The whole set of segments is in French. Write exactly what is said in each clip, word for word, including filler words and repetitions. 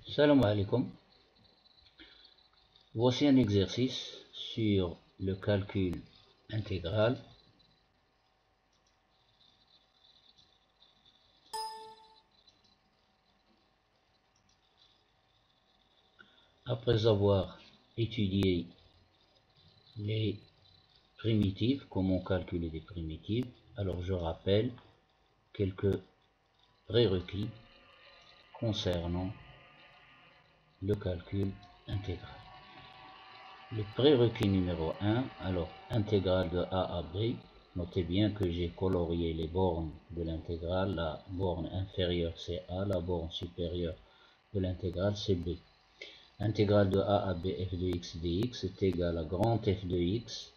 Salam alaikum. Voici un exercice sur le calcul intégral. Après avoir étudié les primitives, comment calculer des primitives, alors je rappelle quelques prérequis concernant le calcul intégral. Le prérequis numéro un, alors intégrale de A à B. Notez bien que j'ai colorié les bornes de l'intégrale. La borne inférieure c'est A, la borne supérieure de l'intégrale c'est B. Intégrale de A à B f de x dx est égale à grand F de x.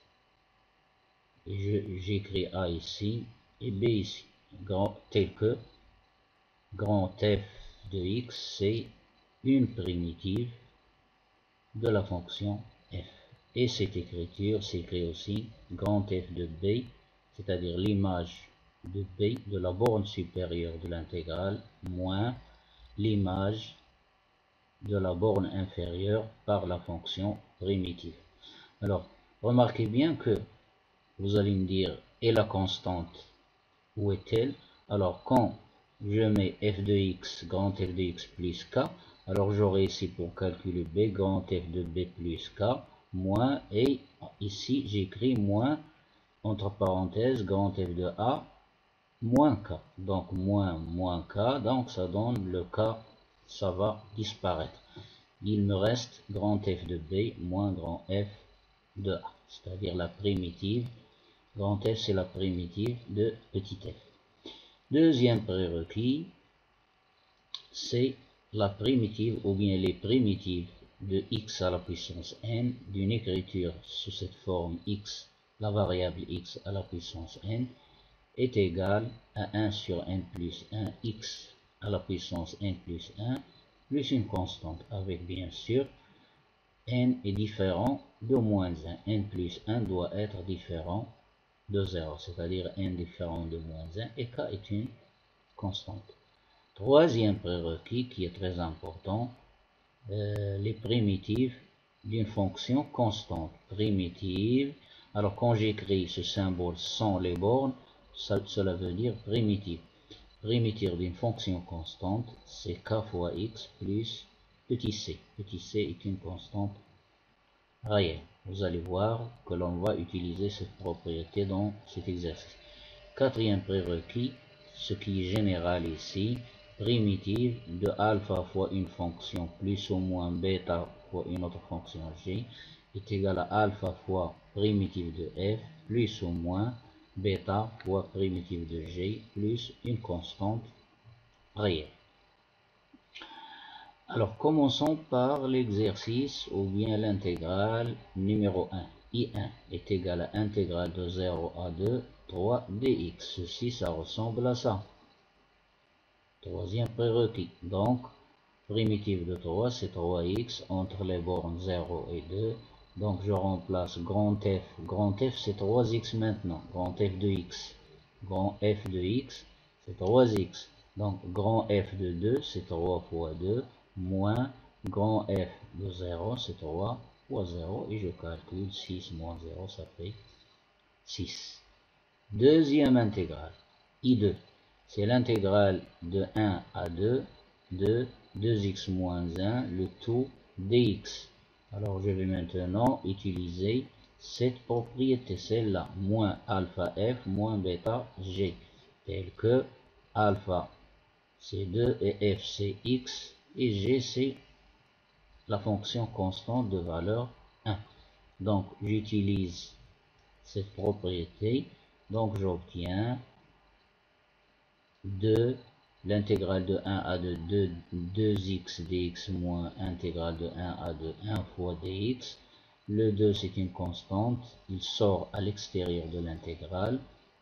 Et j'écris A ici et B ici. Grand, tel que grand F de x c'est une primitive de la fonction f. Et cette écriture s'écrit aussi grand F de B, c'est-à-dire l'image de B de la borne supérieure de l'intégrale moins l'image de la borne inférieure par la fonction primitive. Alors, remarquez bien que vous allez me dire, et la constante, où est-elle? Alors, quand je mets f de x, grand F de x plus k, alors j'aurai ici pour calculer b, grand F de b plus k, moins, et ici j'écris moins, entre parenthèses, grand F de a, moins k. Donc, moins, moins k, donc ça donne le k, ça va disparaître. Il me reste grand F de b moins grand F de a, c'est-à-dire la primitive. Grand F, c'est la primitive de petit f. Deuxième prérequis, c'est la primitive ou bien les primitives de x à la puissance n d'une écriture sous cette forme x, la variable x à la puissance n, est égale à un sur n plus un, x à la puissance n plus un, plus une constante avec bien sûr n est différent de moins un. N plus un doit être différent de zéro, c'est-à-dire n différent de moins un, et k est une constante. Troisième prérequis qui est très important, euh, les primitives d'une fonction constante. Primitive, alors quand j'écris ce symbole sans les bornes, ça, cela veut dire primitive. Primitive d'une fonction constante, c'est k fois x plus petit c. Petit c est une constante réelle. Vous allez voir que l'on va utiliser cette propriété dans cet exercice. Quatrième prérequis, ce qui est général ici, primitive de alpha fois une fonction plus ou moins bêta fois une autre fonction g est égal à alpha fois primitive de f plus ou moins bêta fois primitive de g plus une constante réelle. Alors commençons par l'exercice ou bien l'intégrale numéro un. I un est égal à intégrale de zéro à deux, trois dx. Ceci, ça ressemble à ça. Troisième prérequis. Donc, primitive de trois, c'est trois x entre les bornes zéro et deux. Donc, je remplace grand F. Grand F, c'est trois x maintenant. Grand F de x. Grand F de x, c'est trois x. Donc, grand F de deux, c'est trois fois deux. Moins grand F de zéro, c'est trois fois zéro. Et je calcule six moins zéro, ça fait six. Deuxième intégrale. I deux. C'est l'intégrale de un à deux de deux x moins un, le tout dx. Alors je vais maintenant utiliser cette propriété, celle-là, moins alpha f moins bêta g, tel que alpha c'est deux et f c'est x et g c'est la fonction constante de valeur un. Donc j'utilise cette propriété, donc j'obtiens deux, l'intégrale de un à deux, deux, deux x dx moins intégrale de un à deux, un fois dx. Le deux c'est une constante, il sort à l'extérieur de l'intégrale.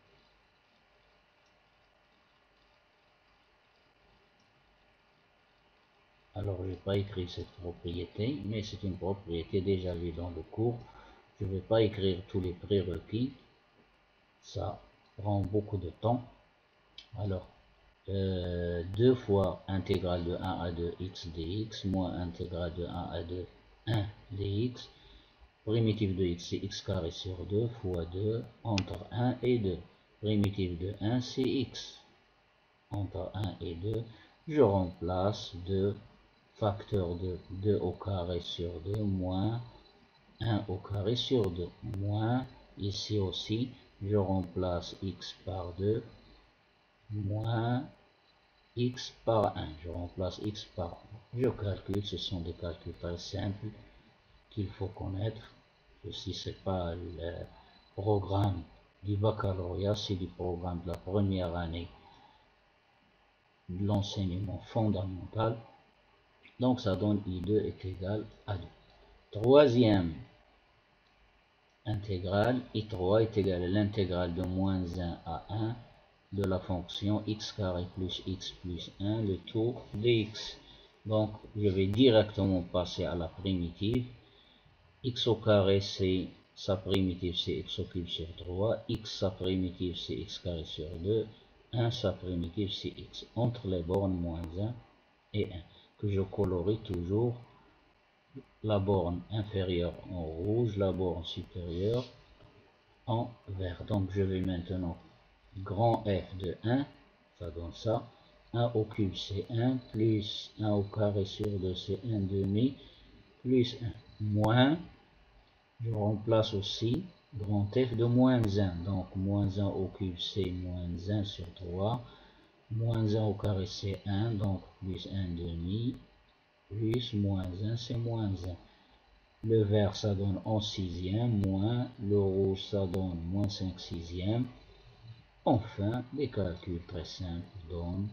Alors je n'ai pas écrit cette propriété, mais c'est une propriété déjà vue dans le cours. Je ne vais pas écrire tous les prérequis, ça prend beaucoup de temps. Alors euh, deux fois intégrale de un à deux x dx moins intégrale de un à deux un dx. Primitive de x c'est x carré sur deux fois deux entre un et deux. Primitive de un c'est x entre un et deux. Je remplace deux facteur de deux au carré sur deux moins un au carré sur deux moins ici aussi je remplace x par deux moins x par un. Je remplace x par un. Je calcule, ce sont des calculs très simples qu'il faut connaître. Ceci, c'est pas le programme du baccalauréat, c'est du programme de la première année de l'enseignement fondamental. Donc, ça donne i deux est égal à deux. Troisième intégrale, i trois est égal à l'intégrale de moins un à un de la fonction x carré plus x plus un, le tout dx. Donc, je vais directement passer à la primitive. X au carré, c'est sa primitive, c'est x au cube sur trois. X, sa primitive, c'est x carré sur deux. un, sa primitive, c'est x. Entre les bornes, moins un et un. Que je colorie toujours. La borne inférieure en rouge, la borne supérieure en vert. Donc, je vais maintenant grand F de un, ça donne ça. un au cube, c'est un, plus un au carré sur deux, c'est un demi, plus un, moins, je remplace aussi grand F de moins un. Donc, moins un au cube, c'est moins un sur trois. Moins un au carré, c'est un. Donc, plus un demi. Plus moins un, c'est moins un. Le vert, ça donne onze sixième. Moins le rouge, ça donne moins cinq sixième. Enfin, des calculs très simples donnent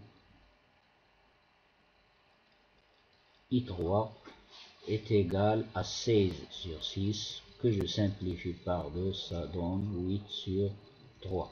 i trois est égal à seize sur six, que je simplifie par deux, ça donne huit sur trois.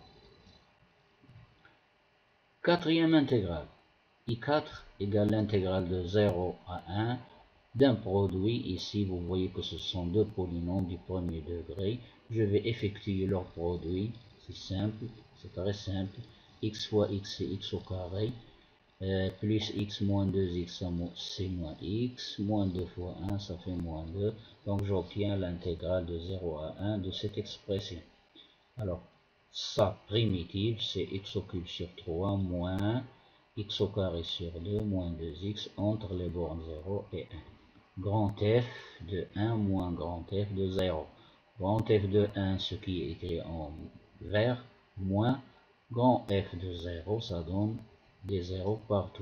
Quatrième intégrale, i quatre égale l'intégrale de zéro à un d'un produit. Ici, vous voyez que ce sont deux polynômes du premier degré. Je vais effectuer leur produit, c'est simple, c'est très simple. X fois x, c'est x au carré. Euh, plus x moins deux x, c'est moins x, moins deux fois un, ça fait moins deux. Donc j'obtiens l'intégrale de zéro à un de cette expression. Alors, sa primitive, c'est x au cube sur trois moins x au carré sur deux moins deux x entre les bornes zéro et un. Grand F de un moins grand F de zéro. Grand F de un, ce qui est écrit en vert, moins grand F de zéro, ça donne des zéros partout.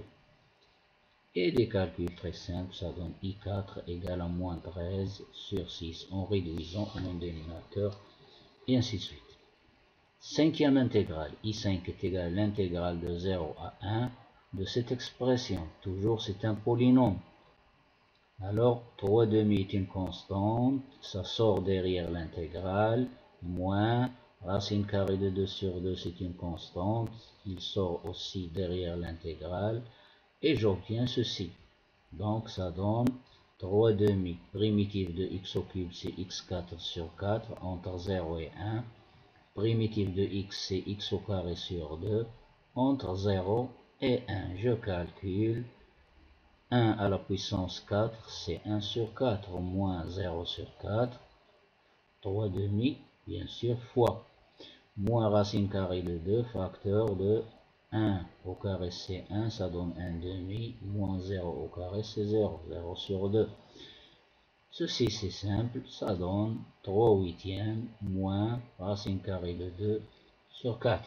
Et des calculs très simples, ça donne i quatre égale à moins treize sur six en réduisant en dénominateur et ainsi de suite. Cinquième intégrale, i cinq est égal à l'intégrale de zéro à un de cette expression. Toujours c'est un polynôme. Alors trois demi est une constante, ça sort derrière l'intégrale, moins racine carrée de deux sur deux c'est une constante, il sort aussi derrière l'intégrale. Et j'obtiens ceci. Donc ça donne trois demi. Primitive de x au cube, c'est x quatre sur quatre entre zéro et un. Primitive de x, c'est x au carré sur deux entre zéro et un. Je calcule. un à la puissance quatre, c'est un sur quatre, moins zéro sur quatre. trois demi, bien sûr, fois. Moins racine carrée de deux, facteur de un au carré c'est un, ça donne un demi, moins zéro au carré c'est zéro, zéro sur deux. Ceci c'est simple, ça donne trois huitièmes moins racine carrée de deux sur quatre.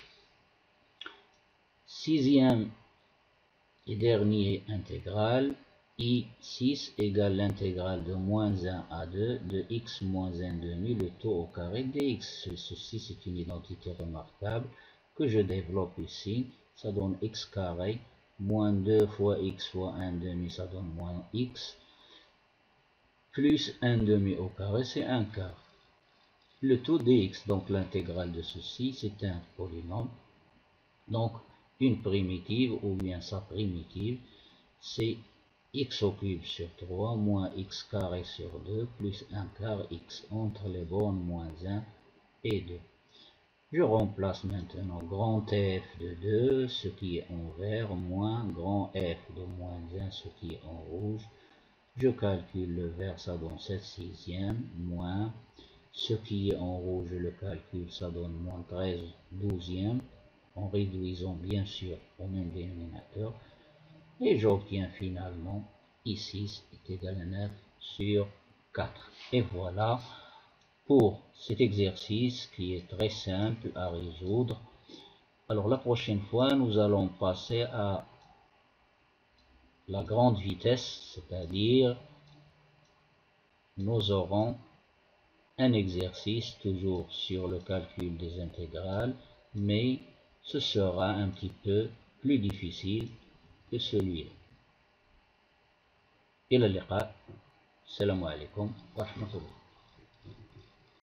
Sixième et dernier intégral, i six égale l'intégrale de moins un à deux de x moins un demi, le taux au carré dx. Ceci c'est une identité remarquable que je développe ici. Ça donne x carré moins deux fois x fois un demi, ça donne moins x, plus un demi au carré, c'est un quart. Le taux dx, donc l'intégrale de ceci, c'est un polynôme. Donc une primitive ou bien sa primitive, c'est x au cube sur trois moins x carré sur deux plus un quart x entre les bornes moins un et deux. Je remplace maintenant grand F de deux, ce qui est en vert, moins grand F de moins un, ce qui est en rouge. Je calcule le vert, ça donne sept sixièmes, moins ce qui est en rouge, je le calcule, ça donne moins treize douzièmes, en réduisant bien sûr au même dénominateur. Et j'obtiens finalement ici est égal à neuf sur quatre. Et voilà pour cet exercice qui est très simple à résoudre. Alors la prochaine fois, nous allons passer à la grande vitesse, c'est-à-dire nous aurons un exercice toujours sur le calcul des intégrales, mais ce sera un petit peu plus difficile que celui-là. إلى اللقاء. السلام عليكم ورحمة الله.